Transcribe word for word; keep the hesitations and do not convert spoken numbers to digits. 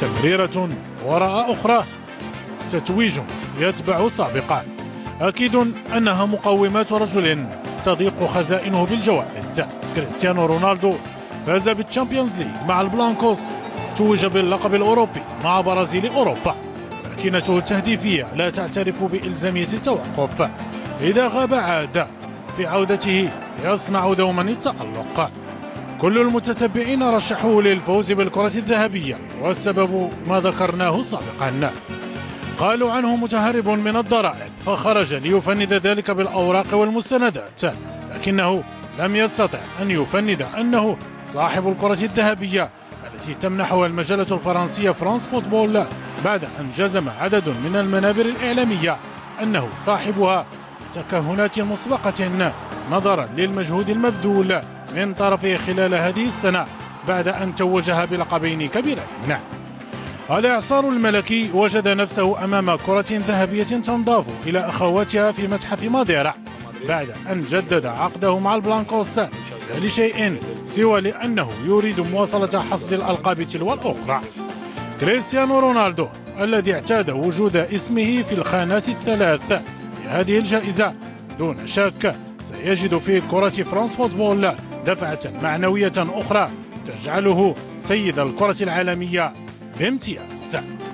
تمريرة وراء أخرى، تتويج يتبع سابقا. أكيد أنها مقومات رجل تضيق خزائنه بالجوائز. كريستيانو رونالدو فاز بالتشامبيونز ليج مع البلانكوس، توج باللقب الأوروبي مع برازيل أوروبا. ماكينته التهديفية لا تعترف بإلزامية التوقف، إذا غاب عاد، في عودته يصنع دوما التألق. كل المتتبعين رشحوه للفوز بالكرة الذهبية، والسبب ما ذكرناه سابقا. قالوا عنه متهرب من الضرائب، فخرج ليفند ذلك بالأوراق والمستندات، لكنه لم يستطع أن يفند أنه صاحب الكرة الذهبية التي تمنحها المجلة الفرنسية فرانس فوتبول، بعد أن جزم عدد من المنابر الإعلامية أنه صاحبها بتكهنات مسبقة، نظرا للمجهود المبذول من طرفه خلال هذه السنة بعد أن توجها بلقبين كبيرين. الإعصار الملكي وجد نفسه أمام كرة ذهبية تنضاف إلى أخواتها في متحف ماديرا، بعد أن جدد عقده مع البلانكوس، لا لشيء سوى لأنه يريد مواصلة حصد الألقاب تلو الأخرى. كريستيانو رونالدو الذي اعتاد وجود اسمه في الخانات الثلاث في هذه الجائزة دون شك سيجد في كرة فرانس فوتبول دفعة معنوية أخرى تجعله سيد الكرة العالمية بامتياز.